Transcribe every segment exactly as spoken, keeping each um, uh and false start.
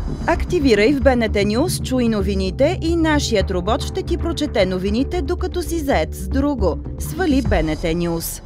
Активирай в БНТ News, чуй новините и нашият робот ще ти прочете новините, докато си зает с друго. Свали БНТ News.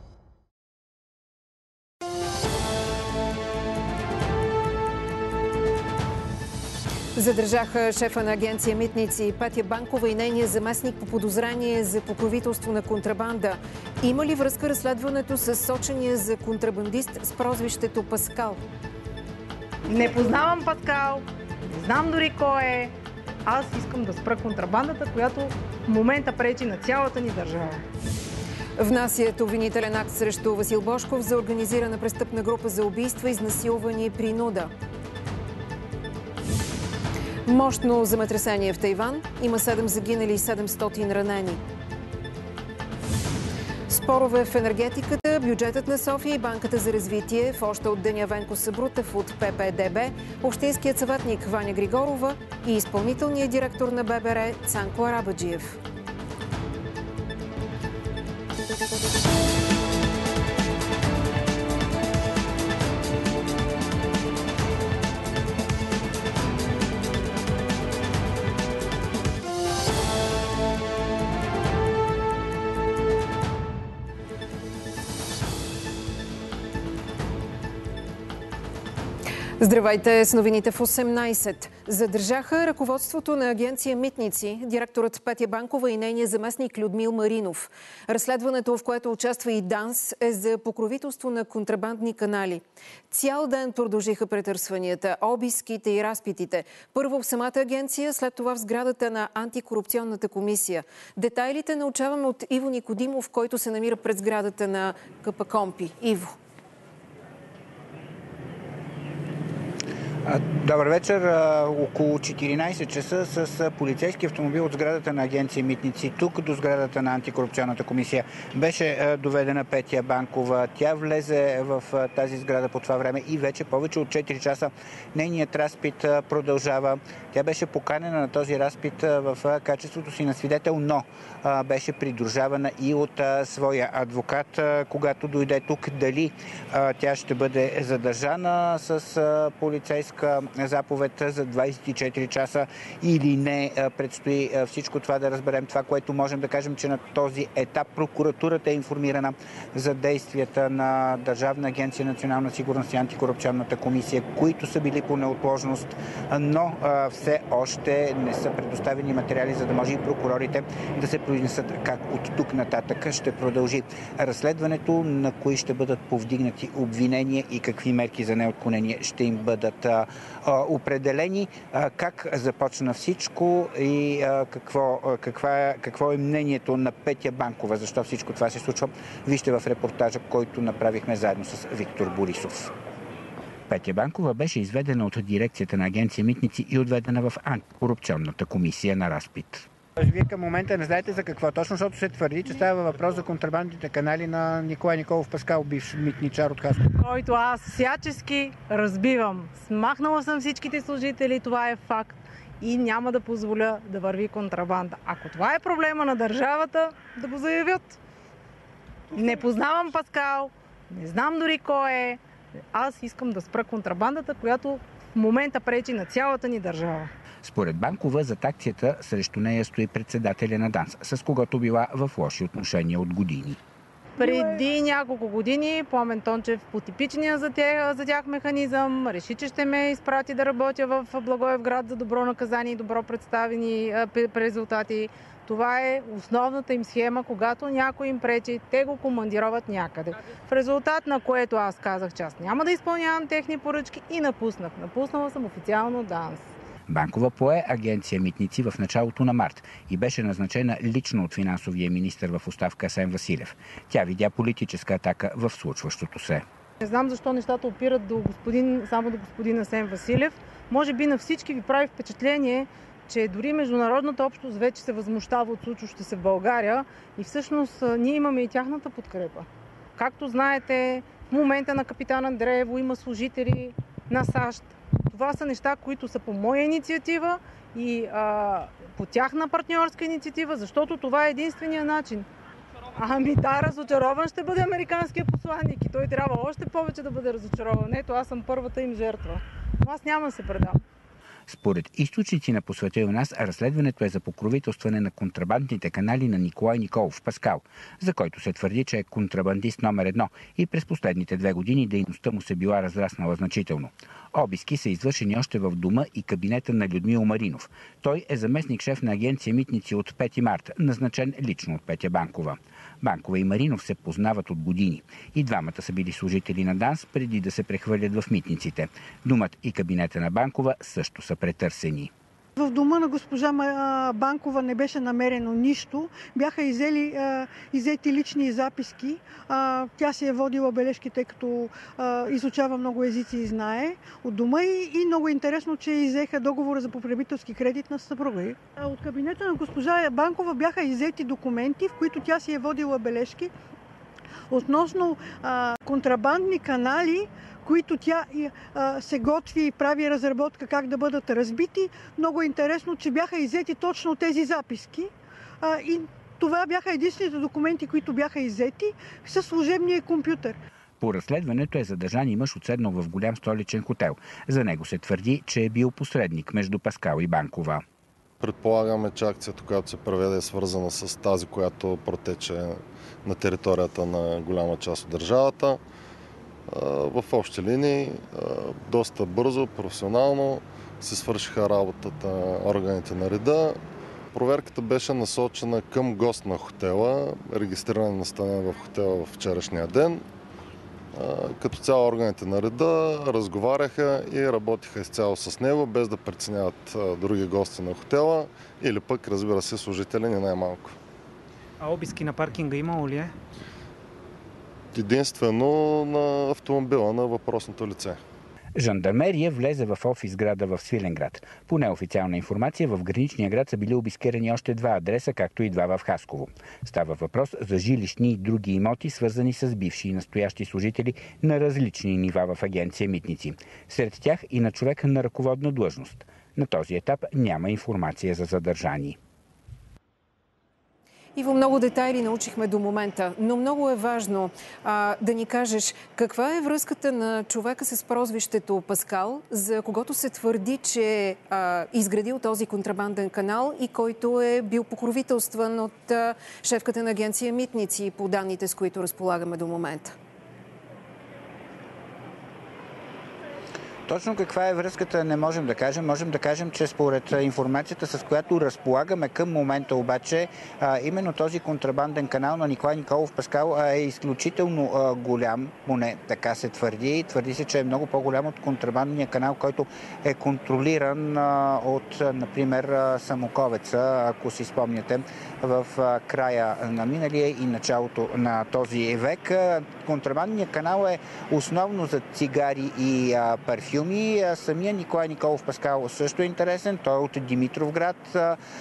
Задържаха шефа на агенция Митници Петя Банкова и нейния заместник по подозрение за покровителство на контрабанда. Има ли връзка разследването с сочения за контрабандист с прозвището Паскал? Не познавам Паскал, не знам дори кой е. Аз искам да спра контрабандата, която в момента пречи на цялата ни държава. Внасят обвинителен акт срещу Васил Божков за организирана престъпна група за убийства, изнасилване и принуда. Мощно земетресение в Тайван. Има седем загинали и седемстотин ранени. Спорове в енергетиката, бюджетът на София и Банката за развитие. В още от деня Венко Сабрутев от П П Д Б, общинският съветник Ваня Григорова и изпълнителният директор на Б Б Р Цанко Арабаджиев. Здравейте с новините в осемнайсет. Задържаха ръководството на агенция Митници, директорът Петя Банкова и нейния заместник Людмил Маринов. Разследването, в което участва и ДАНС, е за покровителство на контрабандни канали. Цял ден продължиха претърсванията, обиските и разпитите. Първо в самата агенция, след това в сградата на антикорупционната комисия. Детайлите научаваме от Иво Никодимов, който се намира пред сградата на КПКОНПИ. Иво. Добър вечер. Около четиринайсет часа с полицейски автомобил от сградата на агенция Митници, тук до сградата на антикорупционната комисия, беше доведена Петя Банкова. Тя влезе в тази сграда по това време и вече повече от четири часа нейният разпит продължава. Тя беше поканена на този разпит в качеството си на свидетел, но беше придружавана и от своя адвокат, когато дойде тук. Дали тя ще бъде задържана с полицейска заповед за двайсет и четири часа или не, предстои всичко това да разберем. Това, което можем да кажем, че на този етап прокуратурата е информирана за действията на Държавна агенция Национална сигурност и антикорупционната комисия, които са били по неотложност, но все още не са предоставени материали, за да може и прокурорите да се произнесат как от тук нататък ще продължи разследването, на кои ще бъдат повдигнати обвинения и какви мерки за неотклонение ще им бъдат определени, как започна всичко и какво, каква, какво е мнението на Петя Банкова, защо всичко това се случва. Вижте в репортажа, който направихме заедно с Виктор Борисов. Петя Банкова беше изведена от дирекцията на агенция Митници и отведена в антикорупционната комисия на разпит. Вие към момента не знаете за какво точно, защото се твърди, че става въпрос за контрабандните канали на Николай Николов Паскал, бивш митничар от Хасково, който аз всячески разбивам. Смахнала съм всичките служители, това е факт. И няма да позволя да върви контрабанда. Ако това е проблема на държавата, да го заявят. Не познавам Паскал, не знам дори кой е. Аз искам да спра контрабандата, която в момента пречи на цялата ни държава. Според Банкова, зад акцията срещу нея стои председателя на ДАНС, с когото била в лоши отношения от години. Преди няколко години Пламен Тончев по типичния за тях, за тях механизъм реши, че ще ме изпрати да работя в Благоевград за добро наказание и добро представени резултати. Това е основната им схема, когато някой им пречи, те го командироват някъде. В резултат на което аз казах, че аз няма да изпълнявам техни поръчки и напуснах. Напуснала съм официално ДАНС. Банкова пое агенция Митници в началото на март и беше назначена лично от финансовия министър в оставка Асен Василев. Тя видя политическа атака в случващото се. Не знам защо нещата опират до господин, само до господин Асен Василев. Може би на всички ви прави впечатление, че дори международната общност вече се възмущава от случващото се в България и всъщност ние имаме и тяхната подкрепа. Както знаете, в момента на капитан Андреево има служители на САЩ. Това са неща, които са по моя инициатива и а, по тяхна партньорска инициатива, защото това е единствения начин. Ами да, разочарован ще бъде американския посланник и той трябва още повече да бъде разочарован. Ето, аз съм първата им жертва. Но аз няма да се предам. Според източници на Посвети у нас, разследването е за покровителстване на контрабандните канали на Николай Николов Паскал, за който се твърди, че е контрабандист номер едно и през последните две години дейността му се била разраснала значително. Обиски са извършени още в дома и кабинета на Людмил Маринов. Той е заместник-шеф на агенция Митници от пети март, назначен лично от Петя Банкова. Банкова и Маринов се познават от години. И двамата са били служители на ДАНС преди да се прехвърлят в митниците. Домът и кабинета на Банкова също са претърсени. В дома на госпожа Банкова не беше намерено нищо. Бяха изели, иззети лични записки. Тя си е водила бележки, тъй като изучава много езици и знае от дома. И, и много интересно, че изеха договора за потребителски кредит на съпруга ѝ. От кабинета на госпожа Банкова бяха иззети документи, в които тя си е водила бележки относно а, контрабандни канали, които тя а, се готви и прави разработка как да бъдат разбити. Много интересно, че бяха иззети точно тези записки а, и това бяха единствените документи, които бяха иззети със служебния компютър. По разследването е задържан и мъж, отседнал в голям столичен хотел. За него се твърди, че е бил посредник между Паскал и Банкова. Предполагаме, че акцията, която се проведе, е свързана с тази, която протече на територията на голяма част от държавата. В общи линии, доста бързо, професионално се свършиха работата органите на реда. Проверката беше насочена към гост на хотела, регистриран и настанен в хотела в вчерашния ден. Като цяло органите на реда разговаряха и работиха изцяло с него, без да преценяват други гости на хотела или пък, разбира се, служители, не най-малко. А обиски на паркинга имало ли е? Единствено на автомобила на въпросното лице. Жандармерия влезе в офис града в Свиленград. По неофициална информация, в граничния град са били обискирани още два адреса, както и два в Хасково. Става въпрос за жилищни и други имоти, свързани с бивши и настоящи служители на различни нива в агенция Митници. Сред тях и на човек на ръководна длъжност. На този етап няма информация за задържани. Иво, много детайли научихме до момента, но много е важно а, да ни кажеш каква е връзката на човека с прозвището Паскал, за когото се твърди, че а, изградил този контрабанден канал и който е бил покровителстван от а, шефката на агенция Митници, по данните, с които разполагаме до момента. Точно каква е връзката не можем да кажем. Можем да кажем, че според информацията, с която разполагаме към момента обаче, именно този контрабанден канал на Николай Николов Паскал е изключително голям, поне така се твърди. Твърди се, че е много по-голям от контрабандния канал, който е контролиран от, например, Самоковеца, ако си спомняте, в края на миналия и началото на този век. Контрабандният канал е основно за цигари и парфюми. Самия Николай Николов Паскал също е интересен. Той е от Димитровград.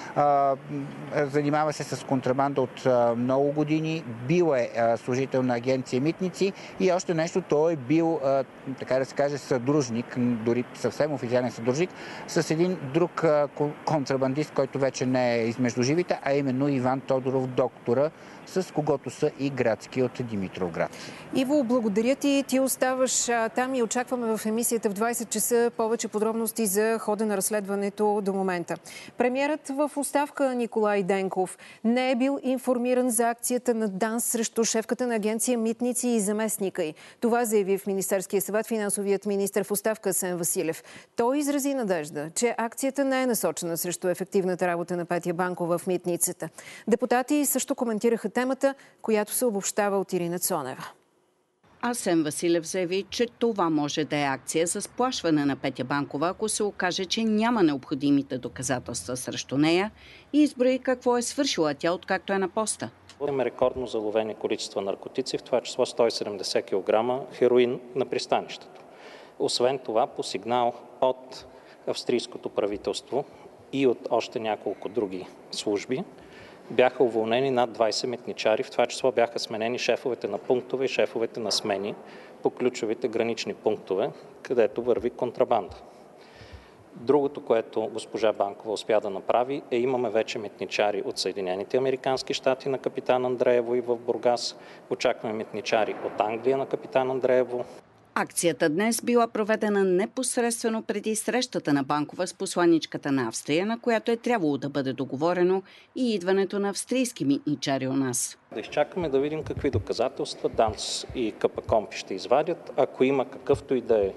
Занимава се с контрабанда от много години. Бил е служител на агенция Митници и още нещо, той е бил, така да се каже, съдружник, дори съвсем официален съдружник, с един друг контрабандист, който вече не е измежду живите, а именно Иван Тодоров, доктора, с когото са и градски от Димитровград. Иво, благодаря ти. Ти оставаш а, там и очакваме в емисията в двайсет часа повече подробности за хода на разследването до момента. Премиерът в оставка Николай Денков не е бил информиран за акцията на ДАНС срещу шефката на агенция Митници и заместника й. Това заяви в Министерския съвет финансовият министър в оставка Асен Василев. Той изрази надежда, че акцията не е насочена срещу ефективната работа на Петя Банкова в митницата. Депутати също коментираха темата, която се обобщава от Ирина Цонева. Асен Василев заяви, че това може да е акция за сплашване на Петя Банкова, ако се окаже, че няма необходимите доказателства срещу нея, и изброи какво е свършила тя, откакто е на поста. Имаме рекордно заловени количества наркотици, в това число сто и седемдесет килограма хероин на пристанището. Освен това, по сигнал от австрийското правителство и от още няколко други служби, бяха уволнени над двайсет митничари, в това число бяха сменени шефовете на пунктове и шефовете на смени по ключовите гранични пунктове, където върви контрабанда. Другото, което госпожа Банкова успя да направи, е имаме вече митничари от Съединените американски щати на капитан Андреево и в Бургас. Очакваме митничари от Англия на капитан Андреево. Акцията днес била проведена непосредствено преди срещата на Банкова с посланичката на Австрия, на която е трябвало да бъде договорено и идването на австрийски митничари у нас. Да изчакаме да видим какви доказателства ДАНС и КПКОНПИ ще извадят. Ако има какъвто и да е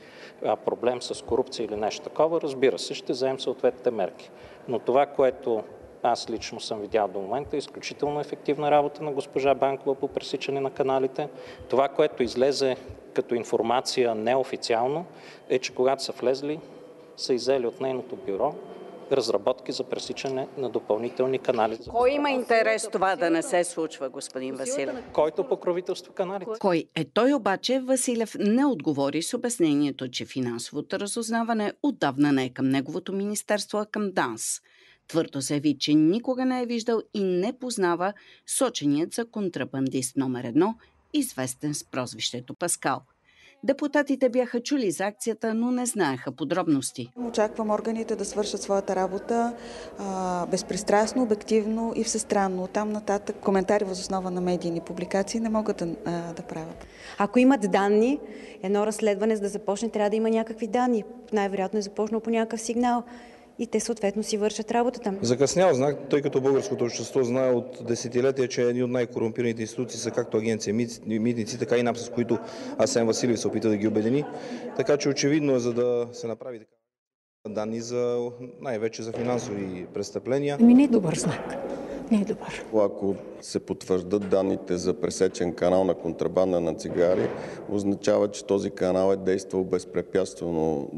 проблем с корупция или нещо такова, разбира се, ще вземем съответните мерки. Но това, което аз лично съм видял до момента, е изключително ефективна работа на госпожа Банкова по пресичане на каналите. Това, което излезе като информация неофициално, е, че когато са влезли, са иззели от нейното бюро разработки за пресичане на допълнителни канали. Кой има интерес това да не се случва, господин Василев? Който покровителства каналите. Кой е той обаче, Василев не отговори с обяснението, че финансовото разузнаване отдавна не е към неговото министерство, а към ДАНС. Твърдо заяви, че никога не е виждал и не познава соченият за контрабандист номер едно, известен с прозвището Паскал. Депутатите бяха чули за акцията, но не знаеха подробности. Очаквам органите да свършат своята работа а, безпристрастно, обективно и всестранно. Там нататък коментари въз основа на медийни публикации не могат да, а, да правят. Ако имат данни, едно разследване за да започне, трябва да има някакви данни. Най-вероятно е започнал по някакъв сигнал. И те съответно си вършат работата. Закъснял знак, тъй като българското общество знае от десетилетия, че едни от най-корумпираните институции са както агенция митници, така и НАП, с които Асен Василев се опита да ги обедини. Така че очевидно е, за да се направи така данни за най-вече за финансови престъпления. Ами не е добър знак. Не е добър. Ако се потвърждат данните за пресечен канал на контрабанда на цигари, означава, че този канал е действал безпрепятствено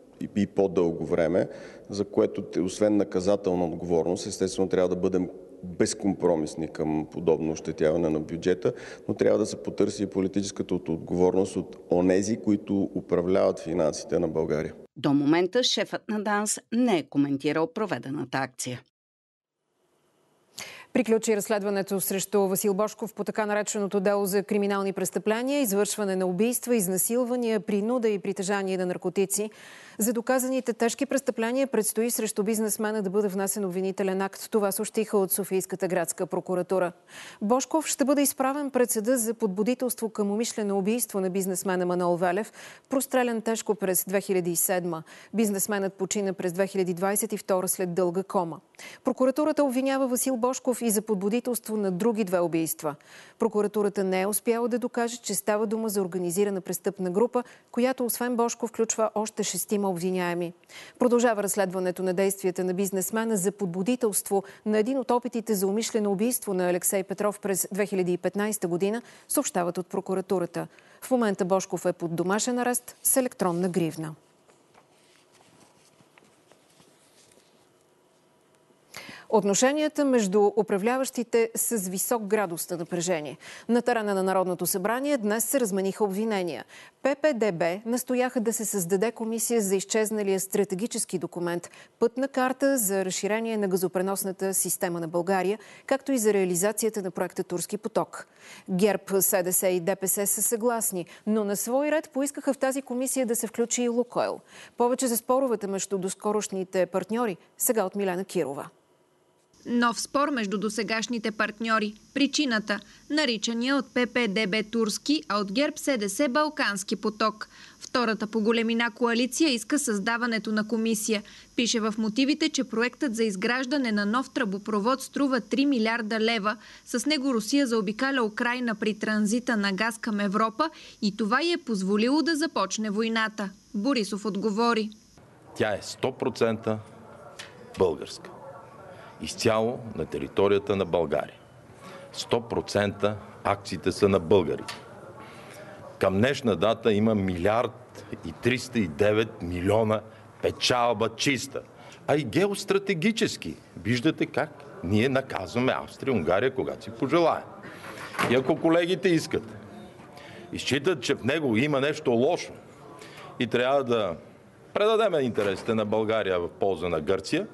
и по-дълго време, за което, освен наказателна отговорност, естествено трябва да бъдем безкомпромисни към подобно ощетяване на бюджета, но трябва да се потърси и политическата отговорност от онези, които управляват финансите на България. До момента шефът на ДАНС не е коментирал проведената акция. Приключи разследването срещу Васил Божков по така нареченото дело за криминални престъпления, извършване на убийства, изнасилвания, принуда и притежание на наркотици. За доказаните тежки престъпления предстои срещу бизнесмена да бъде внесен обвинителен акт. Това съобщиха от Софийската градска прокуратура. Божков ще бъде изправен пред съда за подбудителство към умишлено убийство на бизнесмена Манол Велев, прострелян тежко през две хиляди и седма. Бизнесменът почина през две хиляди двадесет и втора след дълга кома. Прокуратурата обвинява Васил Божков и за подбудителство на други две убийства. Прокуратурата не е успяла да докаже, че става дума за организирана престъпна група, която освен Божков включва още шестима обвиняеми. Продължава разследването на действията на бизнесмена за подбудителство на един от опитите за умишлено убийство на Алексей Петров през две хиляди и петнадесета година, съобщават от прокуратурата. В момента Божков е под домашен арест с електронна гривна. Отношенията между управляващите с висок градус на напрежение. На терена на Народното събрание днес се размениха обвинения. П П Д Б настояха да се създаде комисия за изчезналия стратегически документ, пътна карта за разширение на газопреносната система на България, както и за реализацията на проекта Турски поток. ГЕРБ, С Д С и Д П С са съгласни, но на свой ред поискаха в тази комисия да се включи и Лукойл. Повече за споровете между доскорошните партньори сега от Милена Кирова. Нов спор между досегашните партньори. Причината – наричания от П П Д Б Турски, а от ГЕРБ С Д С Балкански поток. Втората по големина коалиция иска създаването на комисия. Пише в мотивите, че проектът за изграждане на нов тръбопровод струва три милиарда лева. С него Русия заобикаля Украйна при транзита на газ към Европа и това й е позволило да започне войната. Борисов отговори. Тя е сто процента българска. Изцяло на територията на България. сто процента акциите са на българите. Към днешна дата има милиард и триста и девет милиона печалба чиста. А и геостратегически. Виждате как ние наказваме Австрия, Унгария, когато си пожелаем. И ако колегите искат и считат, че в него има нещо лошо и трябва да предадем интересите на България в полза на Гърция,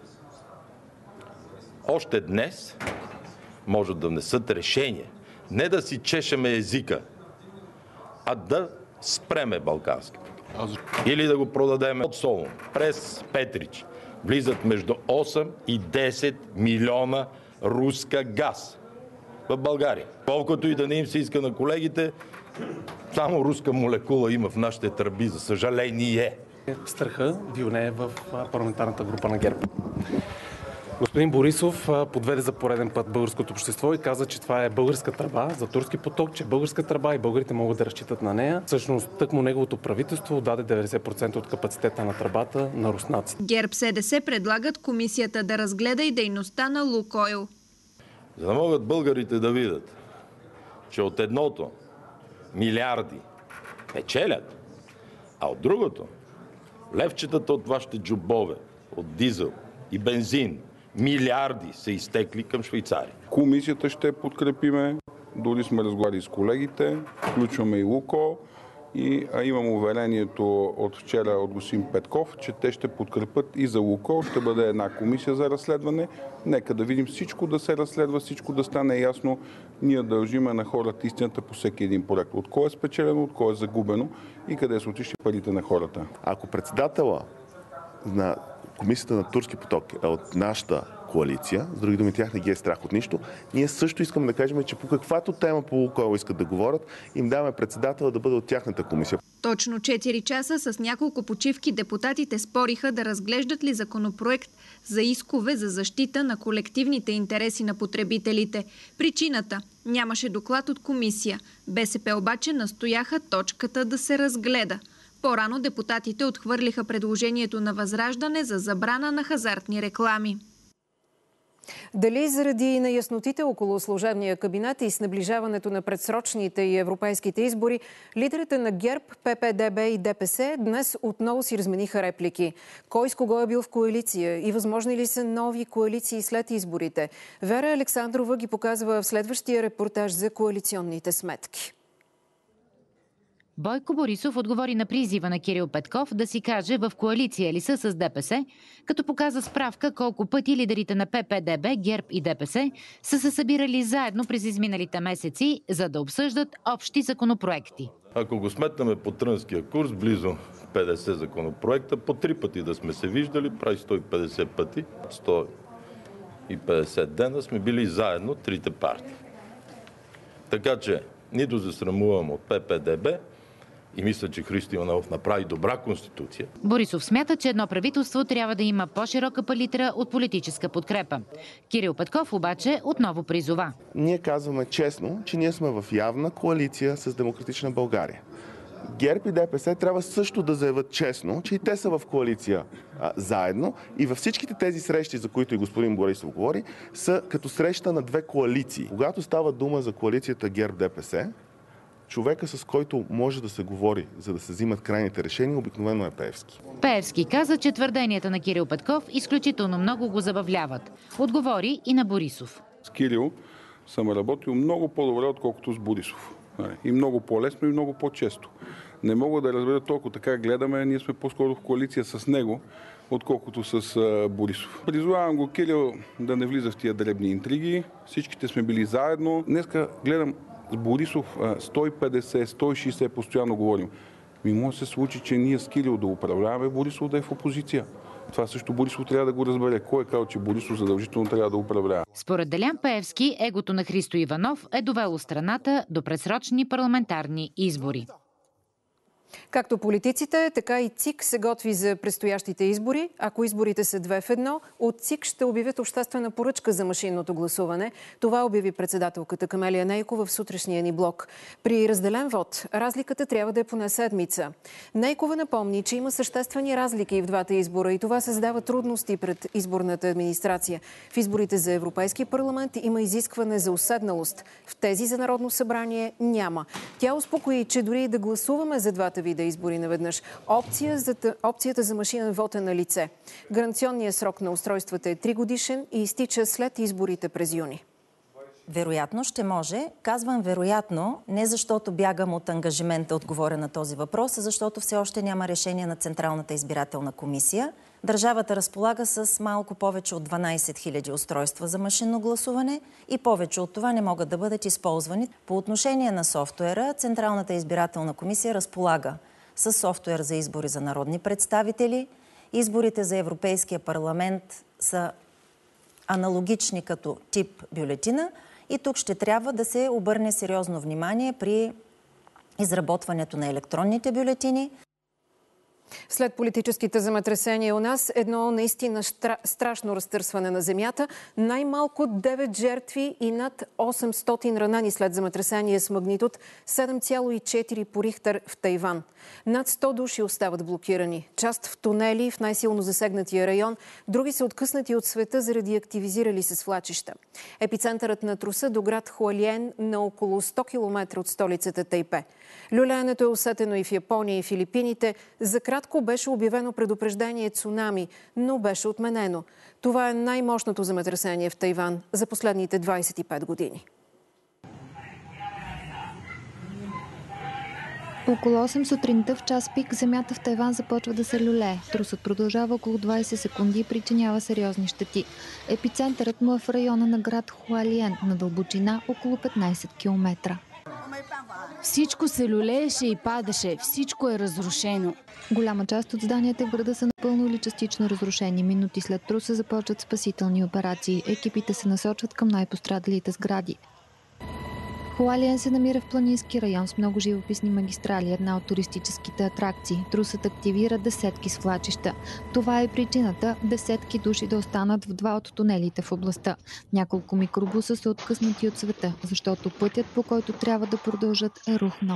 още днес може да внесат решение. Не да си чешеме езика, а да спреме Балкански. Или да го продадем от Солун през Петрич. Влизат между осем и десет милиона руска газ в България. Колкото и да не им се иска на колегите, Само руска молекула има в нашите тръби, за съжаление. Страха вилнее в парламентарната група на ГЕРБ. Господин Борисов подведе за пореден път българското общество и каза, че това е българска тръба за турски поток, че е българска тръба и българите могат да разчитат на нея. Всъщност, тъкмо неговото правителство даде деветдесет процента от капацитета на тръбата на руснаци. ГЕРБ-СДС предлагат комисията да разгледа и дейността на Лукойл. За да могат българите да видят, че от едното милиарди печелят, а от другото левчетата от вашите джобове, от дизел и бензин, милиарди са изтекли към Швейцария. Комисията ще подкрепиме, дори сме разговаряли с колегите, включваме и Лукойл и а имам уверението от вчера от господин Петков, че те ще подкрепят и за Лукойл, ще бъде една комисия за разследване. Нека да видим всичко да се разследва, всичко да стане ясно. Ние дължиме на хората истината по всеки един проект. От кой е спечелено, от кой е загубено и къде са отишли парите на хората. Ако председателя на комисията на Турски поток е от нашата коалиция, с други думи, тях не ги е страх от нищо, ние също искаме да кажем, че по каквато тема по Лукойл искат да говорят, им даваме председателя да бъде от тяхната комисия. Точно четири часа с няколко почивки депутатите спориха да разглеждат ли законопроект за искове за защита на колективните интереси на потребителите. Причината – нямаше доклад от комисия. БСП обаче настояха точката да се разгледа. По-рано депутатите отхвърлиха предложението на Възраждане за забрана на хазартни реклами. Дали заради неяснотите около служебния кабинет и с наближаването на предсрочните и европейските избори, лидерите на ГЕРБ, ПП-ДБ и ДПС днес отново си размениха реплики. Кой с кого е бил в коалиция и възможни ли са нови коалиции след изборите? Вера Александрова ги показва в следващия репортаж за коалиционните сметки. Бойко Борисов отговори на призива на Кирил Петков да си каже в коалиция ли са с ДПС, като показа справка колко пъти лидерите на ПП-ДБ, ГЕРБ и ДПС са се събирали заедно през изминалите месеци, за да обсъждат общи законопроекти. Ако го сметнаме по трънския курс, близо петдесет законопроекта, по три пъти да сме се виждали, прави сто и петдесет пъти, сто и петдесет дена сме били заедно трите партии. Така че нито се срамувам от ПП-ДБ, и мисля, че Христо Иванов направи добра конституция. Борисов смята, че едно правителство трябва да има по-широка палитра от политическа подкрепа. Кирил Петков обаче отново призова. Ние казваме честно, че ние сме в явна коалиция с Демократична България. ГЕРБ и ДПС трябва също да заявят честно, че и те са в коалиция а, заедно и във всичките тези срещи, за които и господин Борисов говори, са като среща на две коалиции. Когато става дума за коалицията ГЕРБ-ДПС, човека, с който може да се говори, за да се взимат крайните решения, обикновено е Пеевски. Пеевски каза, че твърденията на Кирил Петков изключително много го забавляват. Отговори и на Борисов. С Кирил съм работил много по-добре, отколкото с Борисов. И много по-лесно, и много по-често. Не мога да разбера толкова така гледаме, ние сме по-скоро в коалиция с него, отколкото с Борисов. Призовавам го Кирил да не влиза в тия дребни интриги. Всичките сме били заедно. Днеска гледам с Борисов сто и петдесет, сто и шейсет постоянно говорим. Ми може да се случи, че ние с Кирил да управляваме, Борисов да е в опозиция. Това също Борисов трябва да го разбере. Кой е казал, че Борисов задължително трябва да управлява? Според Делян Пеевски, егото на Христо Иванов е довело страната до предсрочни парламентарни избори. Както политиците, така и ЦИК се готви за предстоящите избори. Ако изборите са две в едно, от ЦИК ще обявят обществена поръчка за машинното гласуване. Това обяви председателката Камелия Нейкова в сутрешния ни блок. При разделен вод разликата трябва да е поне седмица. Нейкова напомни, че има съществени разлики в двата избора и това създава трудности пред изборната администрация. В изборите за Европейски парламент има изискване за уседналост. В тези за Народно събрание няма. Тя успокои, че дори и да гласуваме за двата вида избори наведнъж, опция за, опцията за машинен вод е на лице. Гаранционният срок на устройствата е три годишен и изтича след изборите през юни. Вероятно ще може. Казвам вероятно, не защото бягам от ангажимента отговоря на този въпрос, а защото все още няма решение на Централната избирателна комисия. Държавата разполага с малко повече от дванадесет хиляди устройства за машинно гласуване и повече от това не могат да бъдат използвани. По отношение на софтуера, Централната избирателна комисия разполага с софтуер за избори за народни представители. Изборите за Европейския парламент са аналогични като тип бюлетина и тук ще трябва да се обърне сериозно внимание при изработването на електронните бюлетини. След политическите земетресения у нас едно наистина штра... страшно разтърсване на земята. Най-малко девет жертви и над осемстотин ранени след земетресение с магнитуд седем цяло и четири по Рихтер в Тайван. Над сто души остават блокирани. Част в тунели в най-силно засегнатия район, други са откъснати от света заради активизирали се свлачища. Епицентърът на труса до град Хуалиен на около сто километра от столицата Тайпе. Люлеенето е усетено и в Япония и Филипините. За кратко беше обявено предупреждение цунами, но беше отменено. Това е най-мощното земетресение в Тайван за последните двадесет и пет години. Около осем сутринта в час пик земята в Тайван започва да се люлее. Трусът продължава около двадесет секунди и причинява сериозни щети. Епицентърът му е в района на град Хуалиен на дълбочина около петнадесет километра. Всичко се люлееше и падаше. Всичко е разрушено. Голяма част от зданията в града са напълно или частично разрушени. Минути след труса започват спасителни операции. Екипите се насочват към най-пострадалите сгради. Хуалиен се намира в планински район с много живописни магистрали, една от туристическите атракции. Трусът активира десетки свлачища. Това е причината десетки души да останат в два от тунелите в областта. Няколко микробуса са откъснати от света, защото пътят, по който трябва да продължат, е рухнал.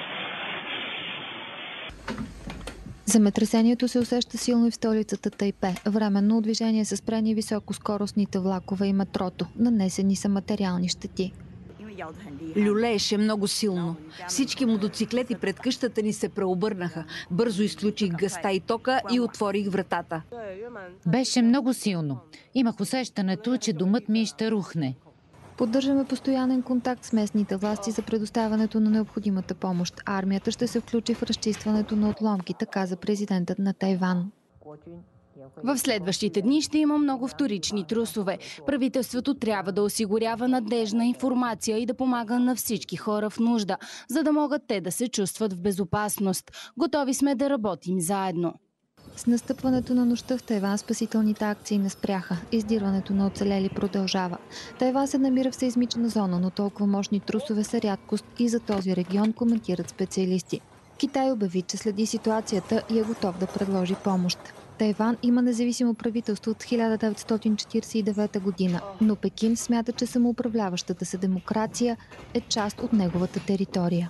Земетресението се усеща силно и в столицата Тайпе. Временно от движение са спрени високоскоростните влакове и метрото. Нанесени са материални щети. Люлееше много силно. Всички мотоциклети пред къщата ни се преобърнаха. Бързо изключих газта и тока и отворих вратата. Беше много силно. Имах усещането, че домът ми ще рухне. Поддържаме постоянен контакт с местните власти за предоставянето на необходимата помощ. Армията ще се включи в разчистването на отломките, каза президентът на Тайван. В следващите дни ще има много вторични трусове. Правителството трябва да осигурява надежна информация и да помага на всички хора в нужда, за да могат те да се чувстват в безопасност. Готови сме да работим заедно. С настъпването на нощта в Тайван спасителните акции не спряха. Издирването на оцелели продължава. Тайван се намира в сеизмична зона, но толкова мощни трусове са рядкост и за този регион, коментират специалисти. Китай обяви, че следи ситуацията и е готов да предложи помощ. Тайван има независимо правителство от хиляда деветстотин четиридесет и девета година, но Пекин смята, че самоуправляващата се демокрация е част от неговата територия.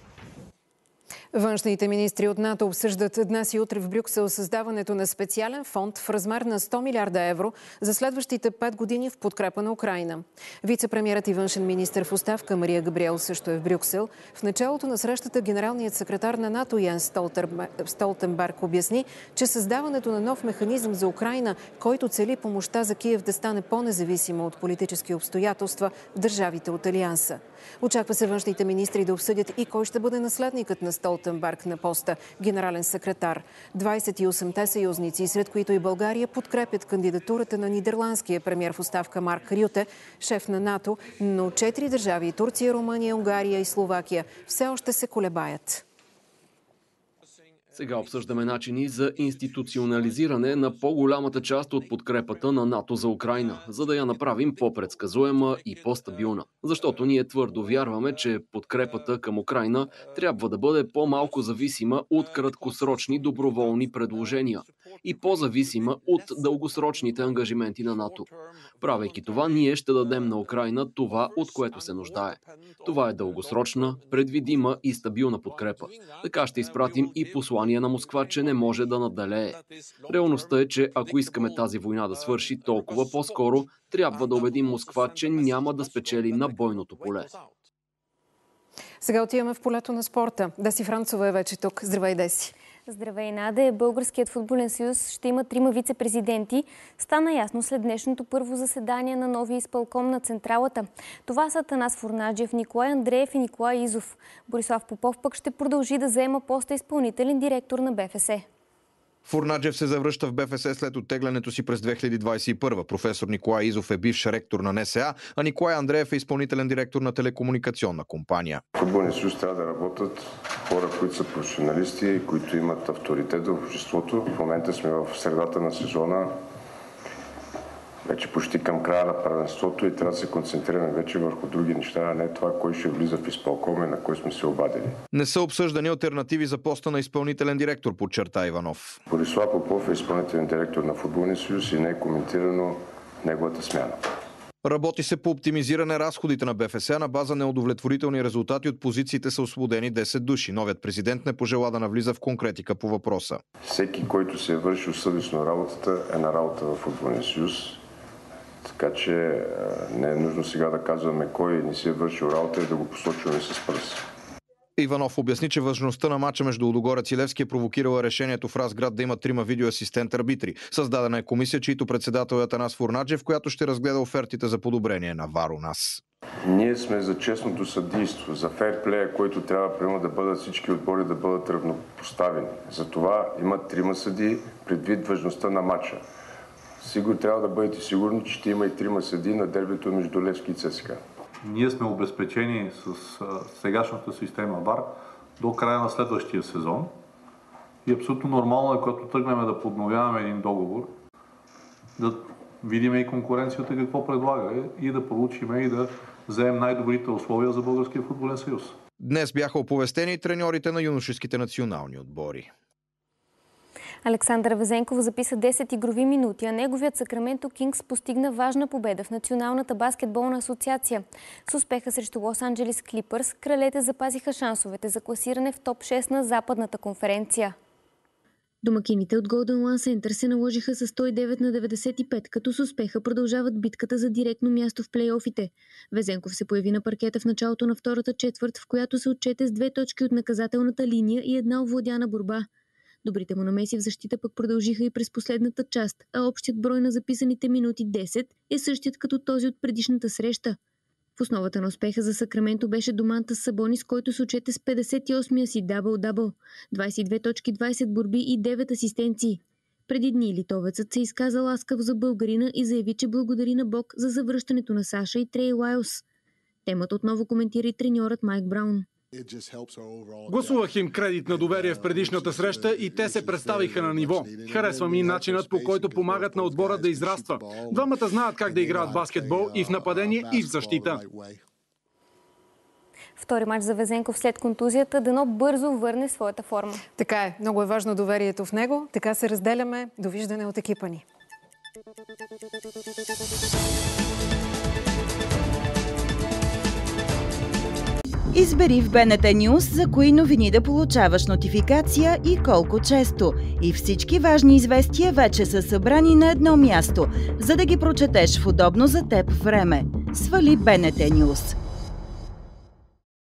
Външните министри от НАТО обсъждат днес и утре в Брюксел създаването на специален фонд в размер на сто милиарда евро за следващите пет години в подкрепа на Украйна. Вице-премиерът и външен министър в оставка Мария Габриел също е в Брюксел. В началото на срещата генералният секретар на НАТО Йенс Столтенберг обясни, че създаването на нов механизъм за Украйна, който цели помощта за Киев да стане по-независима от политически обстоятелства в държавите от Алианса. Очаква се външните министри да обсъдят и кой ще бъде наследникът на Столтенберг на поста генерален секретар. двадесет и осемте съюзници, сред които и България, подкрепят кандидатурата на нидерландския премиер в оставка Марк Рюте, шеф на НАТО, но четири държави – Турция, Румъния, Унгария и Словакия – все още се колебаят. Сега обсъждаме начини за институционализиране на по-голямата част от подкрепата на НАТО за Украйна, за да я направим по-предсказуема и по-стабилна. Защото ние твърдо вярваме, че подкрепата към Украйна трябва да бъде по-малко зависима от краткосрочни доброволни предложения и по-зависима от дългосрочните ангажименти на НАТО. Правейки това, ние ще дадем на Украйна това, от което се нуждае. Това е дългосрочна, предвидима и стабилна подкрепа. Така ще изпратим и послание на Москва, че не може да надалее. Реалността е, че ако искаме тази война да свърши толкова по-скоро, трябва да убедим Москва, че няма да спечели на бойното поле. Сега отиваме в полето на спорта. Деси Францова е вече тук. Здравей, Деси. Здравей, Наде. Българският футболен съюз ще има трима вице-президенти. Стана ясно след днешното първо заседание на новия изпълком на Централата. Това са Атанас Фурнаджиев, Николай Андреев и Николай Изов. Борислав Попов пък ще продължи да заема поста изпълнителен директор на БФС. Фурнаджиев се завръща в БФС след оттеглянето си през две хиляди двадесет и първа. Професор Николай Изов е бивш ректор на НСА, а Николай Андреев е изпълнителен директор на телекомуникационна компания. Футболния съюз трябва да работят хора, които са професионалисти, които имат авторитет в обществото. В момента сме в средата на сезона. вече почти към края на първенството и трябва да се концентрираме вече върху други неща, а не това, кой ще влиза в изпълкоме, на кой сме се обадили. Не са обсъждани алтернативи за поста на изпълнителен директор, подчерта Иванов. Борислав Попов е изпълнителен директор на Футболния съюз и не е коментирано неговата смяна. Работи се по оптимизиране разходите на БФС на база неудовлетворителни резултати от позициите са освободени десет души. Новият президент не пожела да навлиза в конкретика по въпроса. Всеки, който се е вършил съвестно работата, е на работа в Футболния съюз. Така че не е нужно сега да казваме кой не си е вършил работа и да го посочваме с пръст. Иванов обясни, че важността на мача между Лудогорец и Левски е провокирала решението в Разград да има трима видеоасистент-арбитри. Създадена е комисия, чийто председател е Атанас Фурнаджев, която ще разгледа офертите за подобрение на ВАР у нас. Ние сме за честното съдийство, за фейрплея, който трябва прямо да бъдат всички отбори да бъдат равнопоставени. Затова има трима съдии предвид важността на мача. Сигурно трябва да бъдете сигурни, че ще има и трима съдии на дербито между Левски и ЦСКА. Ние сме обезпечени с а, сегашната система ВАР до края на следващия сезон. И абсолютно нормално е, когато тръгнем да подновяваме един договор, да видим и конкуренцията какво предлага и да получим и да вземем най-добрите условия за Българския футболен съюз. Днес бяха оповестени и треньорите на юношеските национални отбори. Александър Везенков записа десет игрови минути, а неговият Сакраменто Кингс постигна важна победа в Националната баскетболна асоциация. С успеха срещу Лос Анджелис Клипърс, кралете запазиха шансовете за класиране в топ шест на Западната конференция. Домакините от Golden One Center се наложиха с сто и девет на деветдесет и пет, като с успеха продължават битката за директно място в плейофите. Везенков се появи на паркета в началото на втората четвърт, в която се отчете с две точки от наказателната линия и една овладяна борба. Добрите му намеси в защита пък продължиха и през последната част, а общият брой на записаните минути десет е същият като този от предишната среща. В основата на успеха за Сакраменто беше Домантас Сабонис, който се отчете с петдесет и осмия си дабъл-дабъл, двадесет и две точки, двадесет борби и девет асистенции. Преди дни литовецът се изказа ласкав за българина и заяви, че благодари на Бог за завръщането на Саша и Трей Лайлс. Темата отново коментира и треньорът Майк Браун. Гласувах им кредит на доверие в предишната среща и те се представиха на ниво. Харесва ми начинът, по който помагат на отбора да израства. Двамата знаят как да играят баскетбол и в нападение, и в защита. Втори мач за Везенков след контузията, дано бързо върне своята форма. Така е. Много е важно доверието в него. Така се разделяме. Довиждане от екипа ни. Избери в БНТ News за кои новини да получаваш нотификация и колко често. И всички важни известия вече са събрани на едно място, за да ги прочетеш в удобно за теб време. Свали БНТ News.